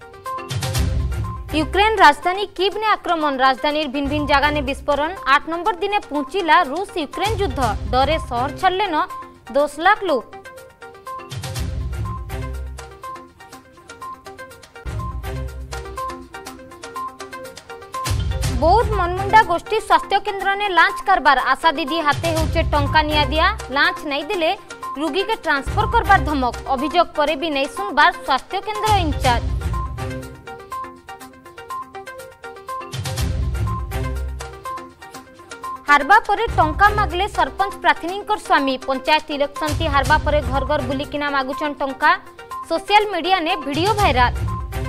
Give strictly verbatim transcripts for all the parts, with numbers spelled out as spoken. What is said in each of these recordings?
Ukraine राजधानी Kyiv ने आक्रमण राजधानी भिन्न भिन्न जगह ने विस्फोरण आठ नंबर दिने पहुंचला रूस यूक्रेन युद्ध डरे शहर छाड़ले न दस लाख लोग। बौद्ध मनमुंडा गोष्ठी स्वास्थ्य केन्द्र ने लांच कारबार आशा दीदी हाथे होचे टंका निया दिया लांच नहीं दिले रोगी के ट्रांसफर करबार धमक अभियोग पर भी नहीं सुनबार स्वास्थ्य केन्द्र इंचार्ज। हारबा परे टंका मागले सरपंच प्रार्थिनी स्वामी पंचायत इलेक्शन टी हारबा परे घर घर बुलिकिना मागुचन टंका सोशल मीडिया ने वीडियो वायरल।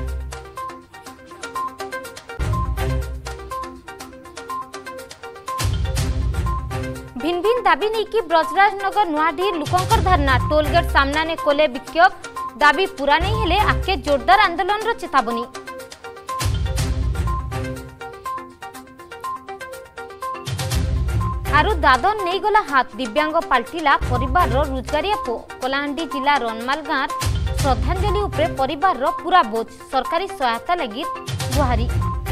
भिन्न भिन्न दाबी नहीं कि ब्रजराजनगर नुआढी लुकंकर धरना टोलगेट सामना ने कोले विक्षोभ दाबी पूरा नहीं हेले आके जोरदार आंदोलन रो चेतावनी। आरु दादन नहीं गला हाथ दिव्यांग पाल्टिला परिवार रो रोजगारिया पो कलाहांडी जिला रनमाल गाँव श्रद्धांजलि उपरे परिवार रो पूरा बोझ सरकारी सहायता लगी गुहारी।